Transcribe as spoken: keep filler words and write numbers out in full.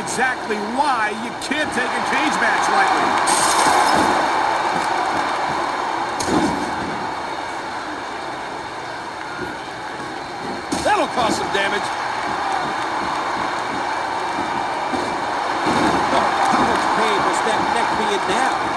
exactly why you can't take a cage match lightly. That'll cause some damage. Oh, how much pain must that neck be in now?